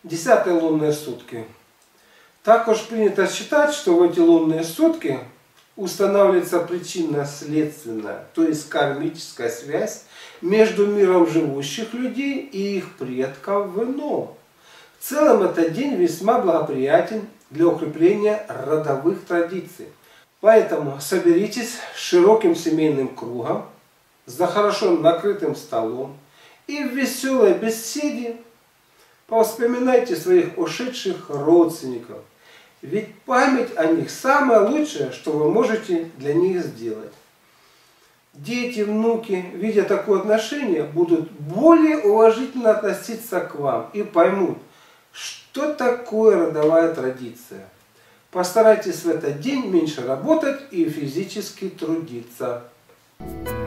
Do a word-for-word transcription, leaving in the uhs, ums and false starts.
десятые лунные сутки. Також принято считать, что в эти лунные сутки устанавливается причинно-следственная, то есть кармическая связь между миром живущих людей и их предков в ином. В целом этот день весьма благоприятен для укрепления родовых традиций. Поэтому соберитесь с широким семейным кругом, за хорошо накрытым столом и в веселой беседе повспоминайте своих ушедших родственников. Ведь память о них самое лучшее, что вы можете для них сделать. Дети, внуки, видя такое отношение, будут более уважительно относиться к вам и поймут, что такое родовая традиция. Постарайтесь в этот день меньше работать и физически трудиться.